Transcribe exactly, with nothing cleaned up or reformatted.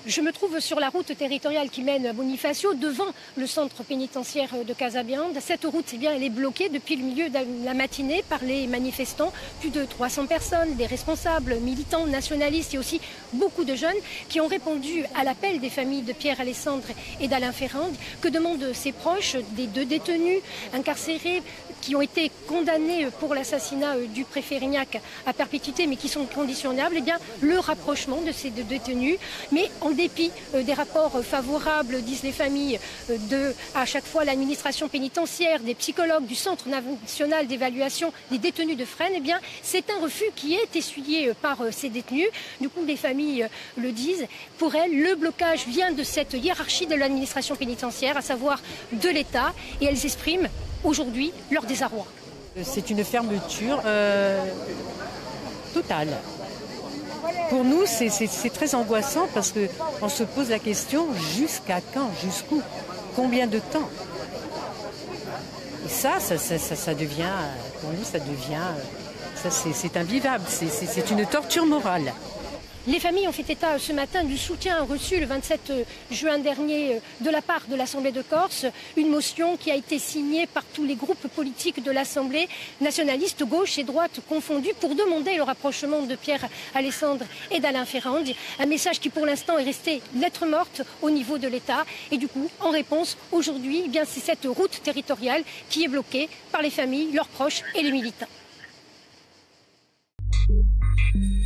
Je me trouve sur la route territoriale qui mène à Bonifacio, devant le centre pénitentiaire de Casabiande. Cette route, eh bien, elle est bloquée depuis le milieu de la matinée par les manifestants. Plus de trois cents personnes, des responsables, militants, nationalistes et aussi beaucoup de jeunes qui ont répondu à l'appel des familles de Pierre Alessandre et d'Alain Ferrand. Que demandent ses proches des deux détenus incarcérés qui ont été condamnés pour l'assassinat du préfet Rignac à perpétuité, mais qui sont conditionnables? Eh bien, le rapprochement de ces deux détenus, mais en dépit des rapports favorables, disent les familles, de à chaque fois l'administration pénitentiaire, des psychologues, du Centre national d'évaluation des détenus de Fresnes, eh bien, c'est un refus qui est essuyé par ces détenus. Du coup, les familles le disent. Pour elles, le blocage vient de cette hiérarchie de l'administration pénitentiaire, à savoir de l'État, et elles expriment aujourd'hui leur désarroi. C'est une fermeture euh, totale. Pour nous, c'est très angoissant parce qu'on se pose la question jusqu'à quand, jusqu'où, combien de temps. Et ça, ça, ça, ça, ça devient, pour nous, ça devient, ça c'est invivable, c'est une torture morale. Les familles ont fait état ce matin du soutien reçu le vingt-sept juin dernier de la part de l'Assemblée de Corse, une motion qui a été signée par tous les groupes politiques de l'Assemblée, nationalistes, gauche et droite confondus, pour demander le rapprochement de Pierre Alessandre et d'Alain Ferrand. Un message qui pour l'instant est resté lettre morte au niveau de l'État. Et du coup, en réponse, aujourd'hui, eh bien, c'est cette route territoriale qui est bloquée par les familles, leurs proches et les militants.